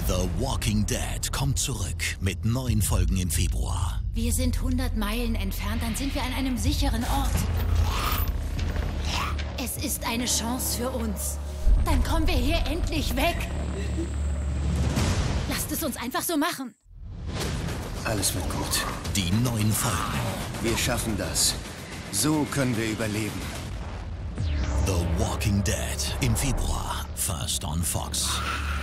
The Walking Dead kommt zurück mit 9 Folgen im Februar. Wir sind 100 Meilen entfernt, dann sind wir an einem sicheren Ort. Es ist eine Chance für uns. Dann kommen wir hier endlich weg. Lasst es uns einfach so machen. Alles wird gut. Die 9 Folgen. Wir schaffen das. So können wir überleben. The Walking Dead im Februar. First on Fox.